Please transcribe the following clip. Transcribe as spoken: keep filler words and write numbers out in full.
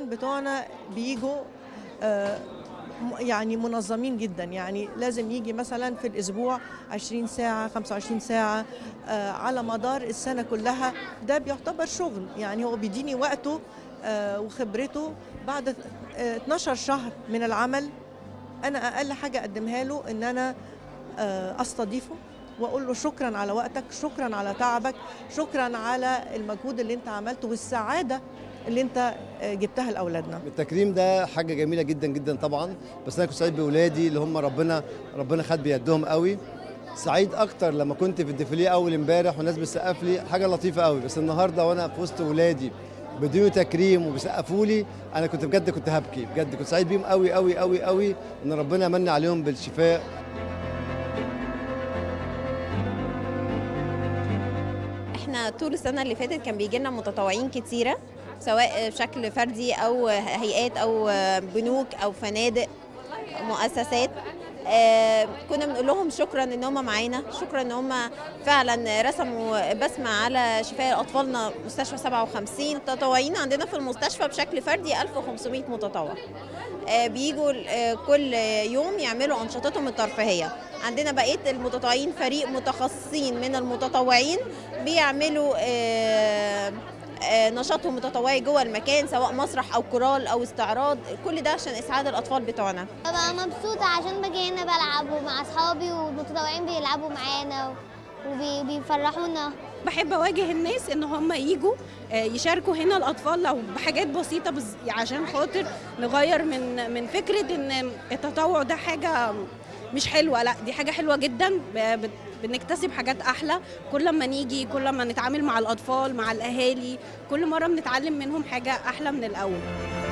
المتطوعين بتوعنا بيجوا آه يعني منظمين جدا، يعني لازم يجي مثلا في الاسبوع عشرين ساعه خمسة وعشرين ساعه آه على مدار السنه كلها. ده بيعتبر شغل، يعني هو بيديني وقته آه وخبرته. بعد آه اتناشر شهر من العمل انا اقل حاجه اقدمها له ان انا آه استضيفه واقول له شكرا على وقتك، شكرا على تعبك، شكرا على المجهود اللي انت عملته والسعاده اللي انت جبتها لاولادنا. التكريم ده حاجه جميله جدا جدا طبعا، بس انا كنت سعيد باولادي اللي هم ربنا ربنا خد بيدهم قوي. سعيد اكتر لما كنت في الديفيليه اول امبارح والناس بتسقف لي، حاجه لطيفه قوي. بس النهارده وانا في وسط اولادي بدون تكريم وبيسقفوا لي، انا كنت بجد كنت هبكي، بجد كنت سعيد بيهم قوي قوي قوي قوي ان ربنا من عليهم بالشفاء. احنا طول السنه اللي فاتت كان بيجي لنا متطوعين كتيره، سواء بشكل فردي او هيئات او بنوك او فنادق مؤسسات. آه كنا بنقول لهم شكرا ان هم معانا، شكرا ان هم فعلا رسموا بسمه على شفاء اطفالنا. مستشفى سبعة وخمسين متطوعين عندنا في المستشفى بشكل فردي، ألف وخمسمائة متطوع آه بيجوا آه كل يوم يعملوا انشطتهم الترفيهيه. عندنا بقيه المتطوعين فريق متخصصين من المتطوعين بيعملوا آه نشاطهم متطوعي جوه المكان، سواء مسرح او كورال او استعراض، كل ده عشان اسعاد الاطفال بتوعنا. ببقى مبسوطه عشان باجي هنا بلعب مع اصحابي والمتطوعين بيلعبوا معانا وبيفرحونا. بحب اواجه الناس ان هم يجوا يشاركوا هنا الاطفال لو بحاجات بسيطه بز... عشان خاطر نغير من من فكره ان التطوع ده حاجه مش حلوه. لا، دي حاجه حلوه جدا، بت... بنكتسب حاجات احلى كل ما نيجي، كل ما نتعامل مع الاطفال مع الاهالي، كل مره بنتعلم منهم حاجه احلى من الاول.